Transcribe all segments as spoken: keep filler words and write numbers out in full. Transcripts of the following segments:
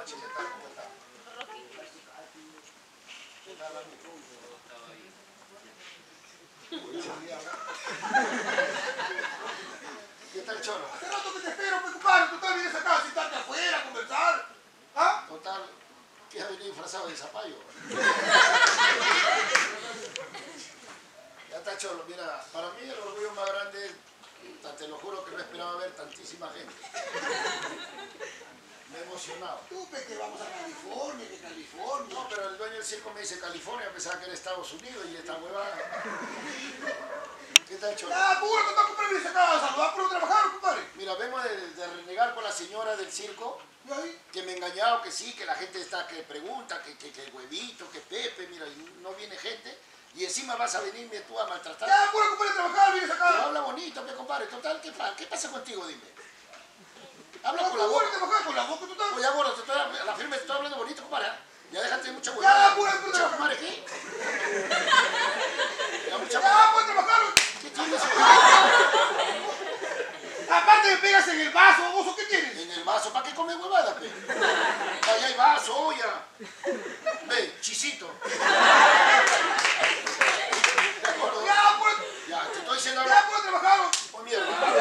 noches, ¿qué tal? ¿Cómo está? ¿Qué tal, amigo? ¿Qué tal, Cholo? Hace rato que te espero, pues, compadre. Total, vienes acá a sentarte afuera, a conversar. ¿Ah? Total, que ha venido disfrazado de zapallo. Ya está, Cholo. Mira, para mí el orgullo más grande es, te lo juro que no esperaba ver tantísima gente. Me he emocionado. Tú, pe, que vamos a California, que California. No, pero el dueño del circo me dice California, pensaba que era Estados Unidos y esta huevada. ¿Qué tal, Cholo? Ah, puro, que compadre, vienes acá a saludar, puro trabajar, compadre. Mira, vengo de, de renegar con la señora del circo, ¿Y ahí? que me he engañado, que sí, que la gente está que pregunta, que, que, que el huevito, que Pepe, mira, y no viene gente. Y encima vas a venirme tú a maltratar. Ya, puro, compadre, trabajar, vienes Pero acá. habla bonito, me compadre. Total, ¿qué, pa- ¿qué pasa contigo? Dime. Habla No, con la puro, boca. trabajar con la boca, total. Oye, gordo, te estoy, a la firme te estoy hablando bonito, compadre. Ya déjate mucha Ya, huevada. puro, puro, Che, trabajar. compadre, ¿qué? Ya, mucha Ya, pues, trabajar. ¿Qué tienes? Aparte me pegas en el vaso, baboso, ¿qué tienes? En el vaso, ¿para qué comes huevada, pe? Allá hay vaso, olla. Ve, chisito. ¿De acuerdo? Ya, puro, Ya, te estoy diciendo ya, ahora. puro, trabajar. Oh, mierda.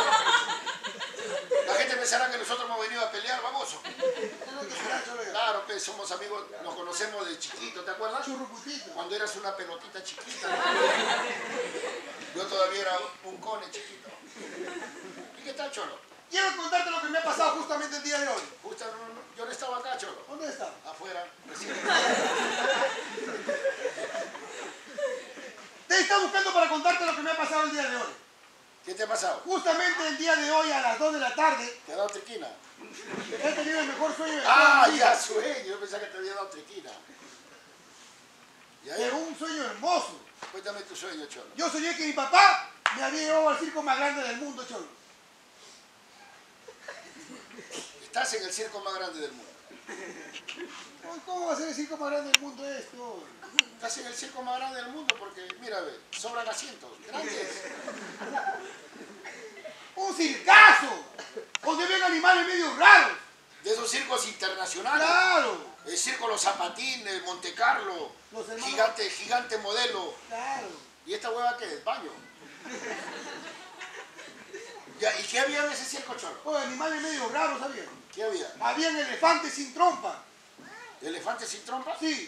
La gente pensará que nosotros hemos venido a pelear, baboso. Claro, pues somos amigos, nos conocemos de chiquito, ¿te acuerdas? Churruputito. Cuando eras una pelotita chiquita. Yo todavía era un cone chiquito. ¿Y qué tal, Cholo? Quiero contarte lo que me ha pasado justamente el día de hoy. Justo, no, no, yo no estaba acá, Cholo. ¿Dónde está? Afuera, recién. Te está buscando para contarte lo que me ha pasado el día de hoy. ¿Qué te ha pasado? Justamente el día de hoy a las dos de la tarde ¿Te ha dado triquina? he tenido el mejor sueño de Ah, toda mi vida. ya sueño. Yo pensaba que te había dado triquina. ¿Y ahí? Pero un sueño hermoso. Cuéntame tu sueño, Cholo. Yo soñé que mi papá me había llevado al circo más grande del mundo, Cholo. Estás en el circo más grande del mundo. ¿Cómo va a ser el circo más grande del mundo esto? Estás en el circo más grande del mundo porque, mira, ve, sobran asientos. Grandes. ¡Un circazo! Donde ven animales medio raros. De esos circos internacionales. ¡Claro! El circo Los Zapatines, Monte Carlo, Los hermanos- gigante, gigante modelo. ¡Claro! ¿Y esta hueva qué es? Baño. Ya, ¿y qué había en ese circo, Cholo? Oh, animales medio raros, ¿sabían? ¿Qué había? Habían elefantes sin trompa. ¿Elefantes sin trompa? Sí.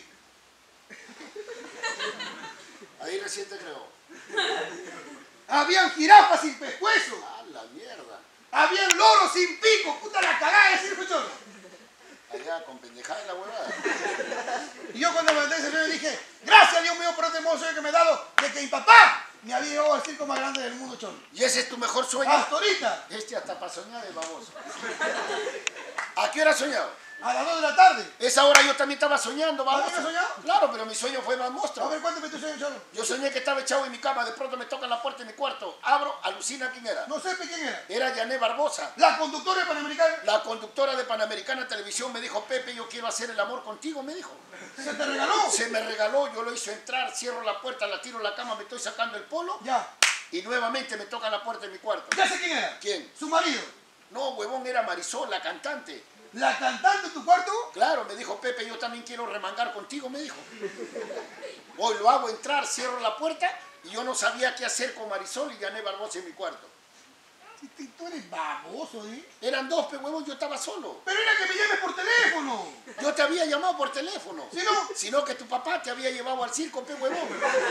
Ahí recién te creo. Habían jirafas sin pescuezo. ¡Ah, la mierda! Habían loros sin pico. ¡Puta la cagada de circo, Cholo! Allá, con pendejada en la huevada. Y yo cuando me mandé ese sueño dije, gracias Dios mío por este hermoso sueño que me ha dado de que mi papá me había llevado al circo más grande del mundo, Cholo. ¿Y ese es tu mejor sueño? Hasta ahorita, Este hasta para soñar es baboso. ¿A qué hora has soñado? a las dos de la tarde. Esa hora yo también estaba soñando, baboso. ¿También has soñado? Claro, pero mi sueño fue más A monstruo. ver, cuéntame tu sueño, Cholo. Yo soñé que estaba echado en mi cama, de pronto me tocan la puerta de mi cuarto. Abro, alucina quién era. No sé pe, quién era. Era Yané Barbosa. La conductora de Panamericana. La conductora de Panamericana Televisión me dijo, Pepe, yo quiero hacer el amor contigo, me dijo. ¿Se te regaló? Se me regaló, yo lo hizo entrar, cierro la puerta, la tiro en la cama, me estoy sacando el polo Ya. y nuevamente me tocan la puerta de mi cuarto. Ya sé quién era. ¿Quién? Su marido. No, huevón, era Marisol, la cantante. La cantante de tu cuarto. Claro, me dijo, Pepe, yo también quiero remangar contigo, me dijo. Hoy lo hago entrar, cierro la puerta y yo no sabía qué hacer con Marisol y Yané Barbosa en mi cuarto. Si te- Tú eres baboso, ¿eh? Eran dos, pe huevón, yo estaba solo. Pero era que me llames por teléfono. Yo te había llamado por teléfono. Si no, Sino que tu papá te había llevado al circo, pe huevón.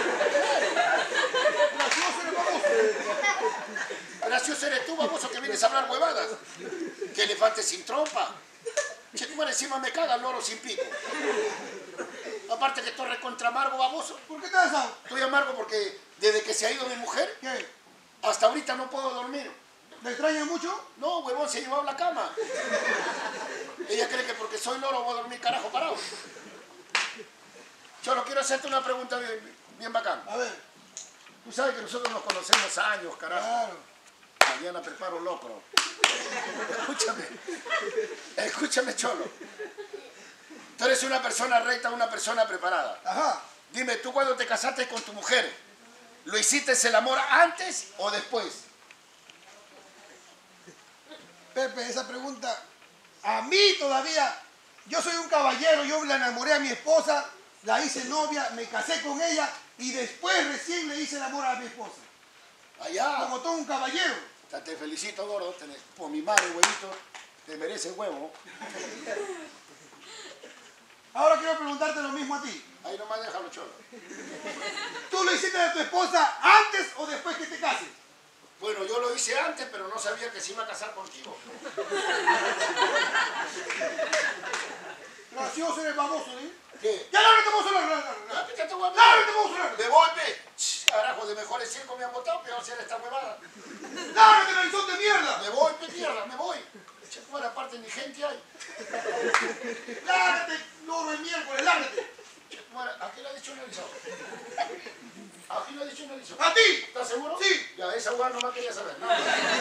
gracioso eres baboso. Gracioso eres tú, baboso, que vienes a hablar huevadas. Que elefante sin trompa. Che, tú encima me caga el loro sin pico. Aparte que estoy recontra amargo, baboso. ¿Por qué te has dado? Estoy amargo porque desde que se ha ido mi mujer, ¿Qué? hasta ahorita no puedo dormir. ¿Me extrañas mucho? No, huevón, se ha llevado la cama. Ella cree que porque soy loro voy a dormir carajo parado. Cholo, quiero hacerte una pregunta bien, bien bacán. A ver. Tú sabes que nosotros nos conocemos años, carajo. Claro. Mañana preparo locro. Escúchame. Escúchame, Cholo. Tú eres una persona recta, una persona preparada. Ajá. Dime, tú cuando te casaste con tu mujer, ¿lo hiciste el amor antes o después? Pepe, esa pregunta a mí todavía Yo soy un caballero, yo la enamoré a mi esposa, la hice novia, me casé con ella y después recién le hice el amor a mi esposa. Allá. Como todo un caballero. O sea, te felicito, gordo. Tenés, por mi madre, huevito, te merece huevo. Ahora quiero preguntarte lo mismo a ti. Ahí nomás déjalo, cholo. ¿Tú lo hiciste de tu esposa antes o después que te cases? Bueno, yo lo hice antes, pero no sabía que se iba a casar contigo. Gracioso eres baboso, ¿eh? ¿Qué? Ya, no, no te vamos a hablar, no, no, no. Ya, ya te voy a No, hablar. no te vamos a hablar. Me voy, pe. Ch, Carajo, de mejores circo me han botado, peor ser esta huevada. ¡Lárgate, narizón de mierda! Me voy, pe, mierda, me voy. Che, fuera aparte ni gente hay. ¡Lárgate, loro de miércoles, lárgate! Che, fuera, ¿a qué le ha dicho un alisado? ¿A quién le ha dicho un alisado? ¡A ti! ¿Estás seguro? Sí. Ya, esa huevada nomás quería saber. No.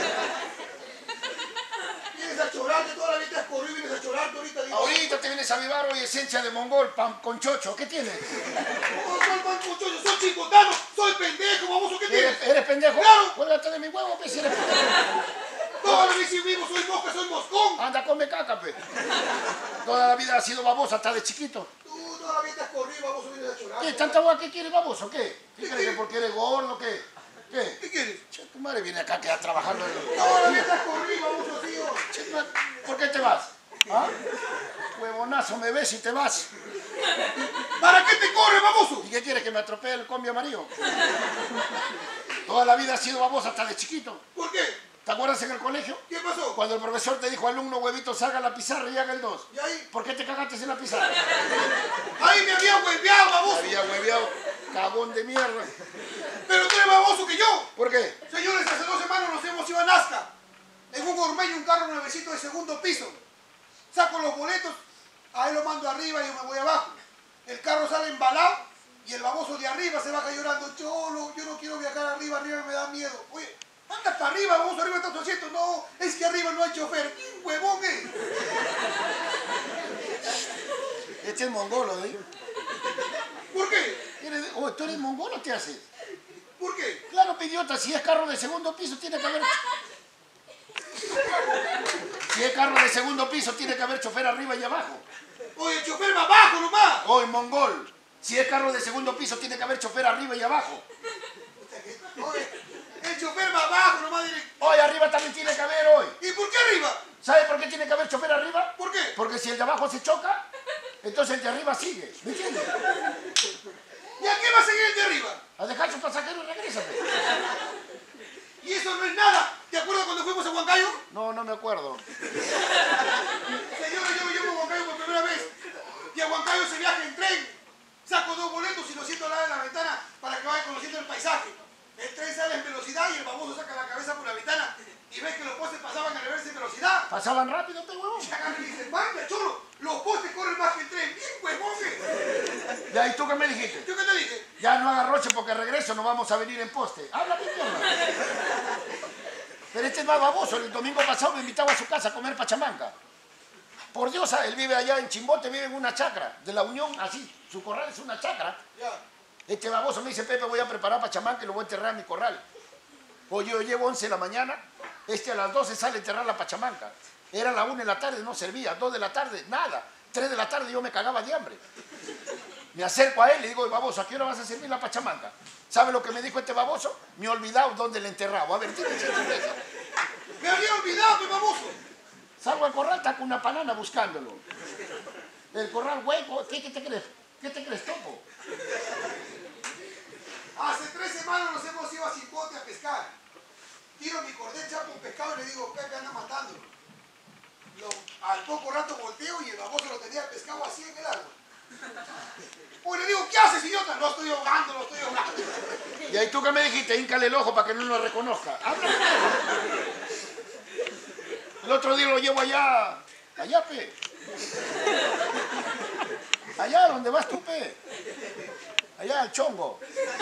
Vienes a chorarte, toda la vida has corrido y vienes a chorarte ahorita. Digo, Ahorita te vienes a avivar hoy esencia de mongol, pan con chocho. ¿Qué tienes? no soy mancuchoso, soy chicotano, soy pendejo, baboso, ¿qué tienes? ¿Eres, eres pendejo? Claro. Cuélgate de mi huevo, pe, si eres pendejo. Toda la vida si vivo, soy mosca, soy moscón. Anda, come caca, pe. Toda la vida has sido babosa, hasta de chiquito. Tú toda la vida has corrido, baboso, vienes a chorarte. ¿Qué? ¿Tanta hueá que quieres, baboso? ¿Qué? ¿Qué ¿Qué crees que quieres? porque eres gordo, qué? ¿Qué? ¿Qué quieres? Che, tu madre viene acá a quedar trabajando. En... Toda la vida has corrido, baboso, tío. Che, ma- ¿por qué te vas? ¿Ah? Huevonazo, me ves y te vas. ¿Para qué te corres, baboso? ¿Y qué quieres, que me atropelle el combi amarillo? Toda la vida has sido babosa, hasta de chiquito. ¿Por qué? ¿Te acuerdas en el colegio? ¿Qué pasó? Cuando el profesor te dijo, alumno huevito, salga a la pizarra y haga el dos. ¿Y ahí? ¿Por qué te cagaste en la pizarra? Ahí me había hueveado, baboso. Había hueveado, cagón de mierda. Pero tú eres baboso que yo. ¿Por qué? Señores, hace dos semanas nos hemos ido a Nazca. En un Ormeño, un carro nuevecito de segundo piso. Saco los boletos, ahí lo mando arriba y yo me voy abajo. El carro sale embalado y el baboso de arriba se baja llorando. Cholo, yo no quiero viajar arriba, arriba me da miedo. Oye, anda para arriba, baboso, arriba está tu asiento. No, es que arriba no hay chofer. ¡Qué huevón, eh! Este es mongolo, ¿eh? ¿Por qué? ¿Eres- oh, ¿Tú eres mongolo o qué haces? ¿Por qué? Claro, idiota, si es carro de segundo piso tiene que haber... Si es carro de segundo piso tiene que haber chofer arriba y abajo. Oye, el chofer va abajo nomás. Hoy, mongol, si es carro de segundo piso tiene que haber chofer arriba y abajo. Oye, el chofer va abajo nomás directo. Hoy arriba también tiene que haber hoy. ¿Y por qué arriba? ¿Sabes por qué tiene que haber chofer arriba? ¿Por qué? Porque si el de abajo se choca, entonces el de arriba sigue. ¿Me entiendes? ¿Y a qué va a seguir el de arriba? A dejar su pasajero y regrésate. Y eso no es nada. ¿Te acuerdas cuando fuimos a Huancayo? No, no me acuerdo. Señora, yo me llevo a Huancayo por primera vez. Y a Huancayo se viaja en tren. Saco dos boletos y lo siento al lado de la ventana para que vaya conociendo el paisaje. El tren sale en velocidad y el baboso saca la cabeza por la ventana y ves que los postes pasaban a reversa en velocidad. Pasaban rápido, pe huevón. Y agarra y dice, vaya, cholo, los postes corren más que el tren. Bien, huevón. Ya, ¿y tú qué me dijiste? ¿Yo qué te dije? Ya no haga roche porque regreso, no vamos a venir en poste. Habla, qué mierda. Pero este es más baboso. El domingo pasado me invitaba a su casa a comer pachamanca. Por Dios, él vive allá en Chimbote, vive en una chacra. De la Unión, así. Su corral es una chacra. Ya. Este baboso me dice, Pepe, voy a preparar pachamanca y lo voy a enterrar en mi corral. Hoy yo llevo once de la mañana, este a las doce sale a enterrar la pachamanca. Era la una de la tarde, no servía. dos de la tarde, nada. tres de la tarde yo me cagaba de hambre. Me acerco a él y le digo, baboso, ¿a qué hora vas a servir la pachamanca? ¿Sabe lo que me dijo este baboso? Me he olvidado dónde le enterraba. A ver, tienes certeza. Me había olvidado, mi baboso. Salgo al corral, está con una banana buscándolo. El corral hueco, ¿qué, qué te crees? ¿Qué te crees, topo? Hace tres semanas nos hemos ido a Cimbote a pescar. Tiro mi cordel, chapo un pescado y le digo, Pepe anda matándolo. Lo- al poco rato volteo y el baboso lo tenía pescado así en el agua. Pues le digo, ¿qué haces, idiota? Lo estoy ahogando, lo estoy ahogando. Y ahí tú que me dijiste, híncale el ojo para que no lo reconozca. Habla. El otro día lo llevo allá, allá, pe. Allá donde vas tú, pe. Allá al chongo.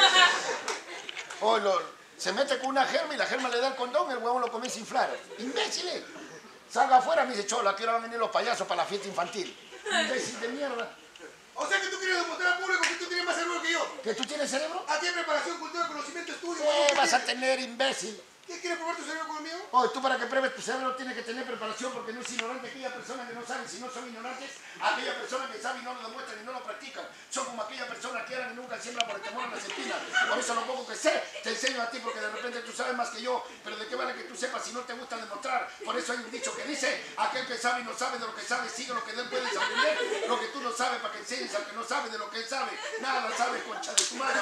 O lo- se mete con una germa y la germa le da el condón y el huevón lo comienza a inflar. ¡Imbéciles! Salga afuera, me dice Cholo, aquí ahora van a venir los payasos para la fiesta infantil. ¡Imbécil de mierda! O sea que tú quieres demostrar al público que tú tienes más cerebro que yo. ¿Que tú tienes cerebro? Aquí hay preparación, cultura, conocimiento, estudio. ¿Qué baboso, vas a ¿qué tener, imbécil? ¿Qué quieres probar tu cerebro conmigo? Oye, tú para que pruebes tu cerebro tienes que tener preparación porque no es ignorante aquella persona que no sabe. Si no son ignorantes, aquella persona que sabe y no lo demuestran y no lo practican. Son como aquella persona que eran y nunca siembran por el temor a las espinas. Por eso lo poco que sé, te enseño a ti porque de repente tú sabes más que yo. Pero de qué vale que tú sepas si no te gusta demostrar. Por eso hay un dicho que dice, aquel que sabe y no sabe de lo que sabe, sigue lo que de él puedes aprender. Lo que tú no sabes para que enseñes al que no sabe de lo que él sabe. Nada sabe, concha de tu madre.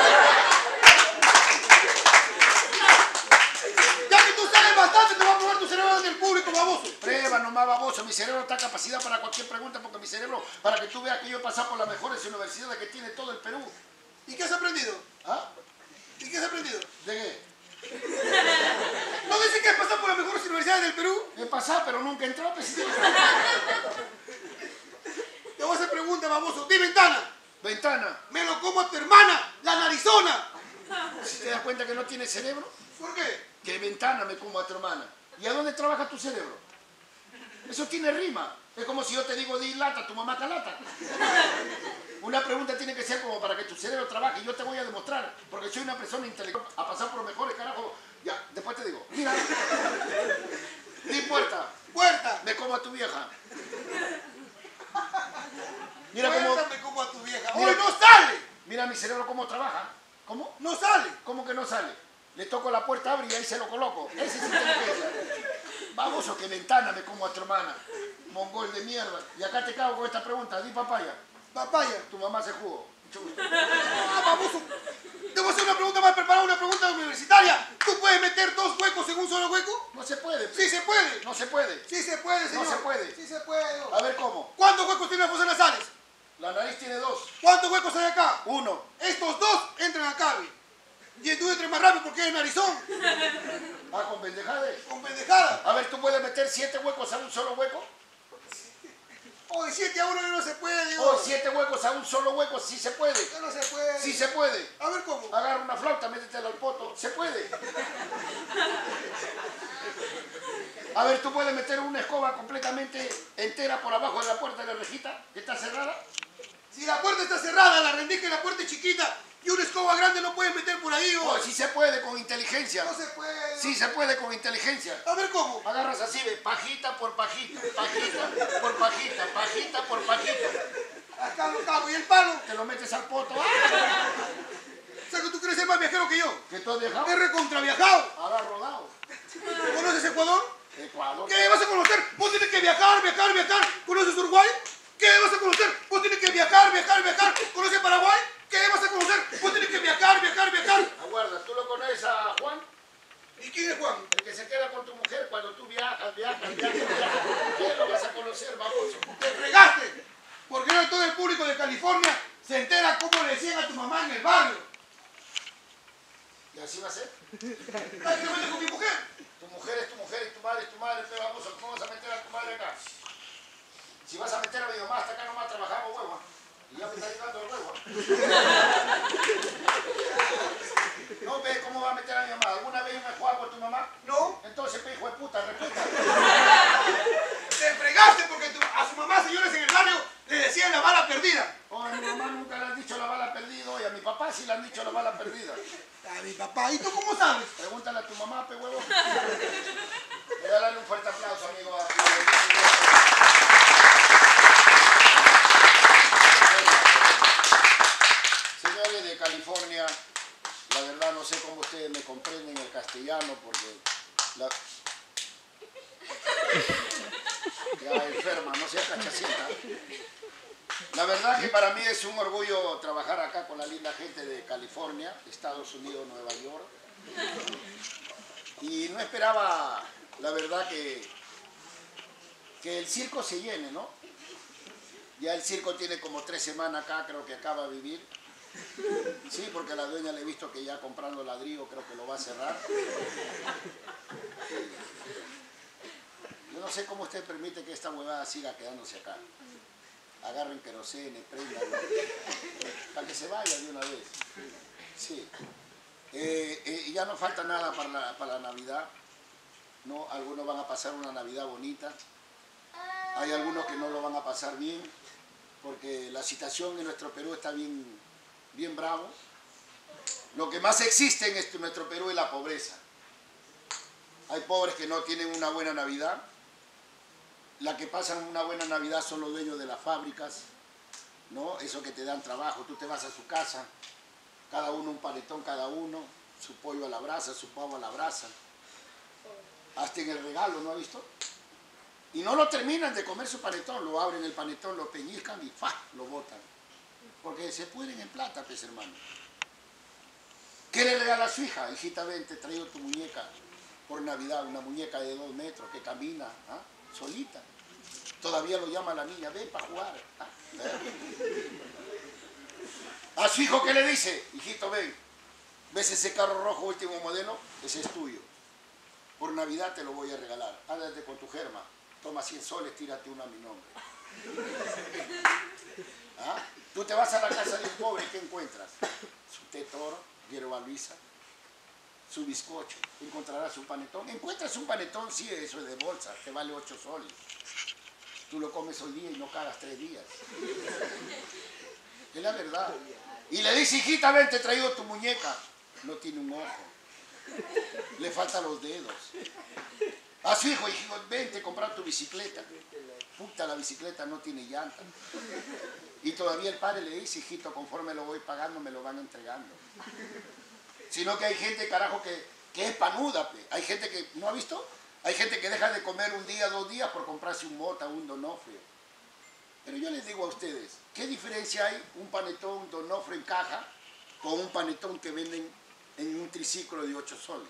Ya que tú sabes bastante, te voy a probar tu cerebro ante el público, baboso. Prueba nomás, baboso. Mi cerebro está capacidad para cualquier pregunta porque mi cerebro, para que tú veas que yo he pasado por las mejores universidades que tiene todo el Perú. ¿Y qué has aprendido? ¿Ah? ¿Y qué has aprendido? ¿De qué? ¿No dice que has pasado por las mejores universidades del Perú? He pasado, pero nunca he entrado, presidente. Te voy a hacer pregunta, baboso. Di ventana. Ventana. Me lo como a tu hermana, la narizona. ¿Si te das cuenta que no tiene cerebro? ¿Por qué? ¿Qué ventana me como a tu hermana? ¿Y a dónde trabaja tu cerebro? Eso tiene rima. Es como si yo te digo, di lata, tu mamá calata. Una pregunta tiene que ser como para que tu cerebro trabaje. Y yo te voy a demostrar, porque soy una persona intelectual, a pasar por los mejores, carajo. Ya, después te digo. Mira. Di puerta. Puerta. Me como a tu vieja. Mira Puerta, cómo... me como a tu vieja. Mira- ¡Hoy no sale! Mira mi cerebro cómo trabaja. ¿Cómo? ¡No sale! ¿Cómo que no sale? Le toco la puerta, abre y ahí se lo coloco. Ese es inteligencia. Baboso, que ventana me como a tu hermana. Mongol de mierda. Y acá te cago con esta pregunta. Di papaya. Papaya. Tu mamá se jugó. Mucho gusto. Ah, baboso. Te voy a hacer una pregunta más preparada, una pregunta universitaria. ¿Tú puedes meter dos huecos en un solo hueco? No se puede. Sí se puede. No se puede. Sí se puede, señor. No se puede. Sí se puede. A ver cómo. ¿Cuántos huecos tienen las fosas nasales? La nariz tiene dos. ¿Cuántos huecos hay acá? Uno. Estos dos entran acá, ¿ve? Y tú entres más rápido porque eres narizón. Ah, con pendejades. Con pendejada. A ver, ¿tú puedes meter siete huecos a un solo hueco? O de siete a uno no se puede, digo. O siete huecos a un solo hueco, sí se puede. Ya no se puede. Sí se puede. A ver cómo. Agarra una flauta, métetela al poto. Se puede. A ver, ¿tú puedes meter una escoba completamente entera por abajo de la puerta de la rejita que está cerrada? Si la puerta está cerrada, la rendija y la puerta es chiquita y una escoba grande no puedes meter por ahí, Oh, o... sí se puede con inteligencia. No se puede. Sí se puede con inteligencia. A ver cómo. Agarras así, ve, pajita por pajita, pajita por pajita, pajita por pajita. Acá lo cago. ¿Y el palo? Te lo metes al poto. O sea que tú quieres ser más viajero que yo. ¿Que tú has dejado? He recontraviajado. Ahora rodado. ¿Conoces Ecuador? Ecuador. ¿Qué vas a conocer? Vos tienes que viajar, viajar, viajar. ¿Conoces Uruguay? ¿Qué vas a conocer? Vos tienes que viajar, viajar, viajar. ¿Conoces Paraguay? ¿Qué vas a conocer? Vos tienes que viajar, viajar, viajar. Aguarda, ¿tú lo conoces a Juan? ¿Y quién es Juan? El que se queda con tu mujer cuando tú viajas, viajas, viajas, viajas. ¿Qué lo vas a conocer, baboso? ¡Te fregaste! Porque hoy todo el público de California se entera cómo le decían a tu mamá en el barrio. ¿Y así va a ser? ¿Sabes qué metes con mi mujer? Tu mujer es tu mujer y tu madre es tu madre, pe baboso. ¿Cómo vas a meter a tu madre acá? Si vas a meter a mi mamá hasta acá nomás trabajamos, huevo. Y ya me está llegando el huevo. No, ve, ¿cómo va a meter a mi mamá? ¿Alguna vez me jugado con tu mamá? No. Entonces, pe, hijo de puta, repita. Te fregaste porque tu- a su mamá, señores, en el barrio le decían la bala perdida. Oh, a mi mamá nunca le han dicho la bala perdida, y a mi papá sí le han dicho la bala perdida. A mi papá, ¿y tú cómo sabes? Pregúntale a tu mamá, pe huevo. Regálale un fuerte aplauso, amigo. Señores de California, la verdad no sé cómo ustedes me comprenden el castellano porque la... Ya enferma, no sea cachacienta. La verdad que para mí es un orgullo trabajar acá con la linda gente de California, Estados Unidos, Nueva York. Y no esperaba, la verdad, que, que el circo se llene, ¿no? Ya el circo tiene como tres semanas acá, creo que acaba de vivir. Sí, porque a la dueña le he visto que ya comprando ladrillo creo que lo va a cerrar. Yo no sé cómo usted permite que esta huevada siga quedándose acá. Agarren querosene, prendanlo, para que se vaya de una vez. Sí. Eh, eh, ya no falta nada para la, para la Navidad, ¿no? Algunos van a pasar una Navidad bonita, hay algunos que no lo van a pasar bien, porque la situación en nuestro Perú está bien, bien bravo. Lo que más existe en este, nuestro Perú es la pobreza. Hay pobres que no tienen una buena Navidad. La que pasan una buena Navidad son los dueños de las fábricas, ¿no? Eso que te dan trabajo. Tú te vas a su casa, cada uno un panetón cada uno, su pollo a la brasa, su pavo a la brasa. Hasta en el regalo, ¿no ha visto? Y no lo terminan de comer su panetón, lo abren el panetón, lo peñizcan y ¡fa! Lo botan. Porque se pudren en plata, pues hermano. ¿Qué le regala a su hija? Hijita, ven, te traigo tu muñeca por Navidad, una muñeca de dos metros que camina, ¿ah? Solita. Todavía lo llama la niña, ven para jugar. ¿Ah? A su hijo, ¿qué le dice? Hijito, ven, ¿ves ese carro rojo último modelo? Ese es tuyo. Por Navidad te lo voy a regalar. Ándate con tu germa. Toma cien soles, tírate uno a mi nombre. ¿Ah? Tú te vas a la casa de un pobre y ¿qué encuentras? Su té toro, hierba luisa, su bizcocho. Encontrarás un panetón. Encuentras un panetón, sí, eso es de bolsa, te vale ocho soles. Tú lo comes hoy día y no cagas tres días. Es la verdad. Y le dice, hijita, ven, te he traído tu muñeca. No tiene un ojo. Le faltan los dedos. A su hijo, hijo, ven, te comprar tu bicicleta. Puta, la bicicleta no tiene llanta. Y todavía el padre le dice, hijito, conforme lo voy pagando, me lo van entregando. Sino que hay gente, carajo, que, que es panuda. Pe. Hay gente que, ¿no ha visto? Hay gente que deja de comer un día, dos días por comprarse un mota, un Donofrio. Pero yo les digo a ustedes, ¿qué diferencia hay un panetón, un Donofrio en caja, con un panetón que venden en un triciclo de ocho soles?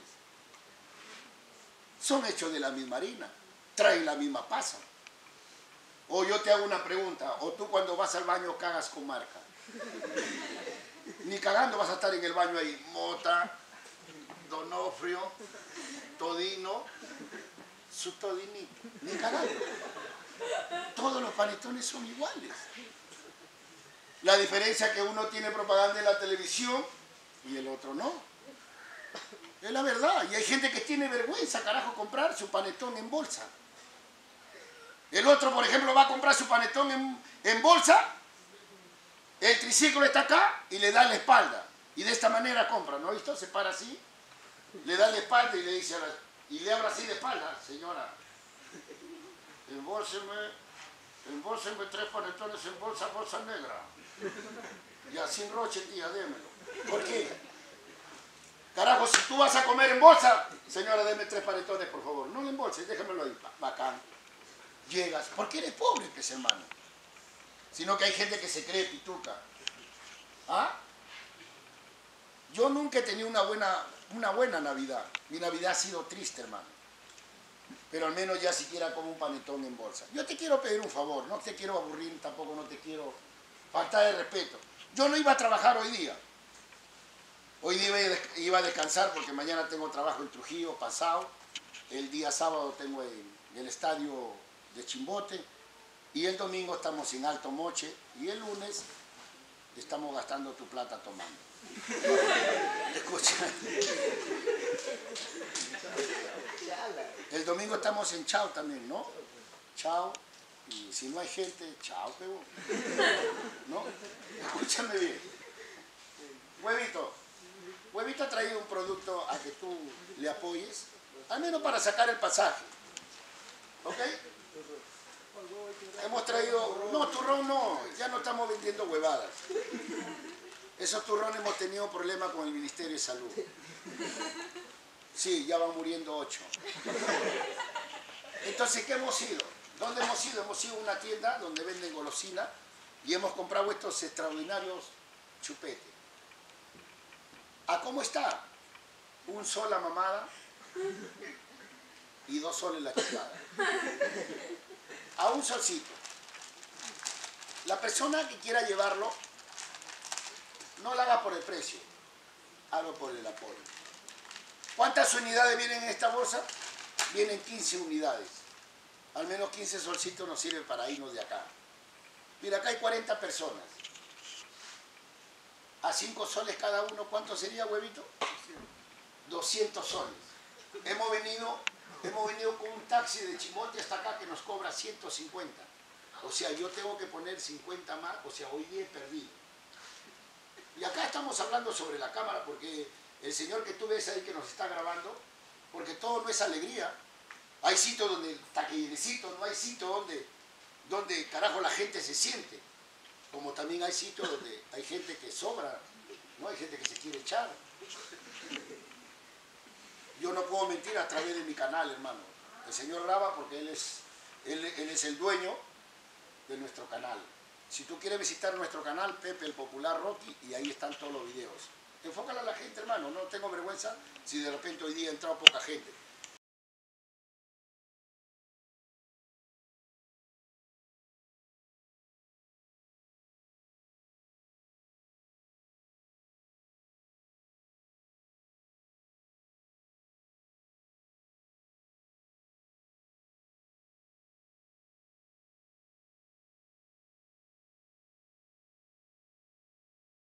Son hechos de la misma harina, traen la misma pasa. O yo te hago una pregunta, o tú cuando vas al baño cagas con marca. Ni cagando vas a estar en el baño ahí, mota, Donofrio, todino, su todinito, ni cagando. Todos los panetones son iguales. La diferencia es que uno tiene propaganda en la televisión y el otro no. Es la verdad. Y hay gente que tiene vergüenza, carajo, comprar su panetón en bolsa. El otro, por ejemplo, va a comprar su panetón en, en bolsa, el triciclo está acá y le da la espalda. Y de esta manera compra, ¿no? ¿Visto? Se para así, le da la espalda y le dice, a la, y le habla así de espalda, señora, embólseme, embólseme tres panetones en bolsa, bolsa negra. Ya, sin roche, tía, démelo. ¿Por qué? Carajo, si tú vas a comer en bolsa, señora, deme tres panetones, por favor. No en bolsa, déjamelo ahí, bacán. Llegas, porque eres pobre, pues, hermano. Sino que hay gente que se cree pituca. ¿Ah? Yo nunca he tenido una buena, una buena Navidad. Mi Navidad ha sido triste, hermano. Pero al menos ya siquiera como un panetón en bolsa. Yo te quiero pedir un favor, no te quiero aburrir, tampoco no te quiero faltar de respeto. Yo no iba a trabajar hoy día. Hoy día iba a descansar porque mañana tengo trabajo en Trujillo, pasado. El día sábado tengo el, el estadio de Chimbote. Y el domingo estamos en Alto Moche. Y el lunes estamos gastando tu plata tomando. Escucha. El domingo estamos en Chao también, ¿no? Chao. Y si no hay gente, chao, pebo. ¿No? Escúchame bien. Huevito. Huevito ha traído un producto a que tú le apoyes, al menos para sacar el pasaje. ¿Ok? Hemos traído... No, turrón no, ya no estamos vendiendo huevadas. Esos turrones hemos tenido problemas con el Ministerio de Salud. Sí, ya van muriendo ocho. Entonces, ¿qué hemos ido? ¿Dónde hemos ido? Hemos ido a una tienda donde venden golosina y hemos comprado estos extraordinarios chupetes. ¿A cómo está? Un sol la mamada y dos soles la chupada. A un solcito. La persona que quiera llevarlo, no la haga por el precio, hágalo por el apoyo. ¿Cuántas unidades vienen en esta bolsa? Vienen quince unidades. Al menos quince solcitos nos sirven para irnos de acá. Mira, acá hay cuarenta personas. A cinco soles cada uno, ¿cuánto sería, huevito? doscientos soles. Hemos venido, hemos venido con un taxi de Chimbote hasta acá que nos cobra ciento cincuenta. O sea, yo tengo que poner cincuenta más, o sea, hoy día he perdido. Y acá estamos hablando sobre la cámara porque el señor que tú ves ahí que nos está grabando, porque todo no es alegría. Hay sitios donde está quietecito, no hay sitios donde, donde carajo la gente se siente. Como también hay sitios donde hay gente que sobra, ¿no? Hay gente que se quiere echar. Yo no puedo mentir a través de mi canal, hermano. El señor graba porque él es, él, él es el dueño de nuestro canal. Si tú quieres visitar nuestro canal, Pepe el Popular Rocky, y ahí están todos los videos. Enfócala a la gente, hermano. No tengo vergüenza si de repente hoy día ha entrado poca gente.